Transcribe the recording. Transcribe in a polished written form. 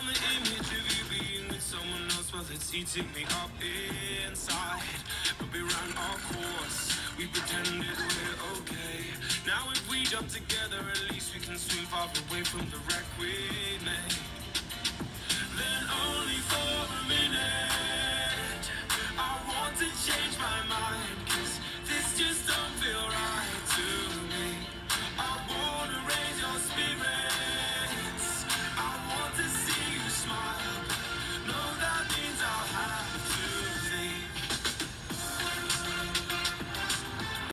the image of you being with someone else, well, it's eating me up inside. But we ran our course, we pretended we're okay. Now if we jump together, at least we can swim far away from the wreck we made.